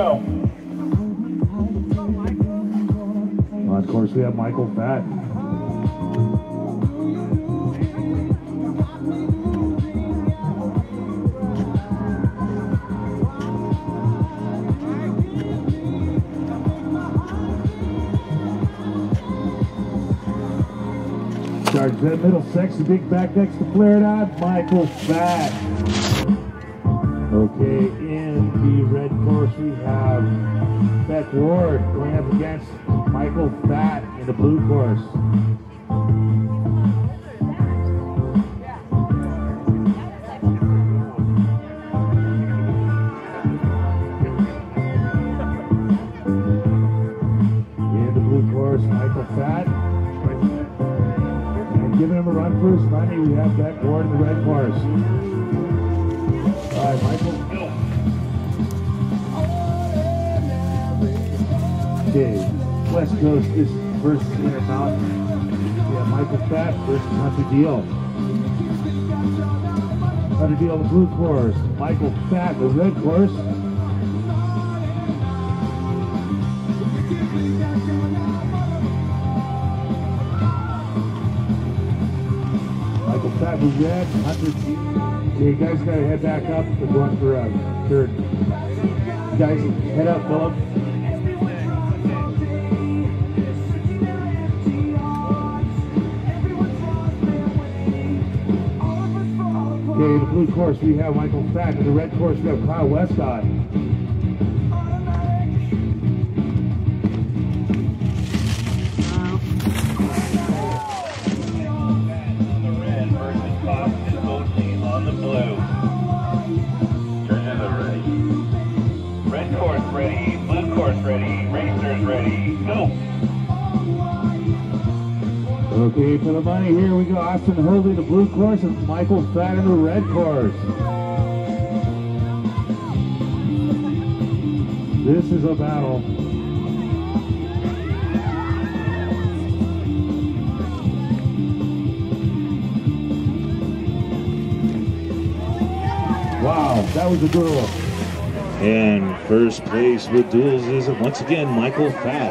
go. Well, of course, we have Michael Fat. Charges that middle section, big back next to flared out, Michael Fat. Okay, in the red course we have Beck Ward going up against Michael Fat in the blue course. In the blue course, Michael Fat. Giving him a run for his money, we have Beck Ward in the red course. All right, Michael. Okay, West Coast is versus Intermountain. We have Michael Fat versus Hunter Deal. Hunter Deal in the blue course. Michael Fat in the red course. Michael Fat in the red, Hunter Deal. Okay, you guys gotta head back up. We're going for third. You guys, head up, Philip. Okay, in the blue course we have Michael Fat. In the red course we have Kyle Westcott. Ready, blue course ready, racers ready, go! Okay, for the money here we go. Austin Hoadley, the blue course, and Michael Fat in the red course. This is a battle. Wow, that was a duel. And first place with duels is once again Michael Fat.